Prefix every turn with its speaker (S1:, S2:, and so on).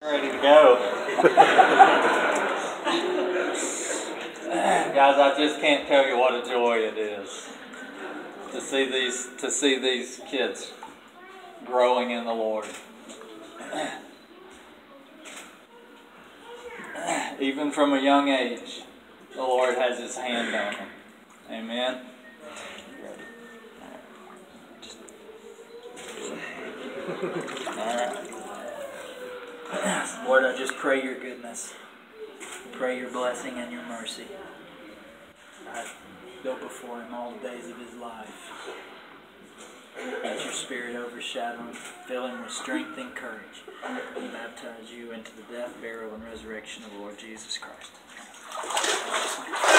S1: Ready to go. Guys, I just can't tell you what a joy it is to see these kids growing in the Lord. Even from a young age, the Lord has His hand on them. Amen. All right. Lord, I just pray your goodness. Pray your blessing and your mercy. I go before him all the days of his life. Let your Spirit overshadow him, fill him with strength and courage, and baptize you into the death, burial, and resurrection of the Lord Jesus Christ.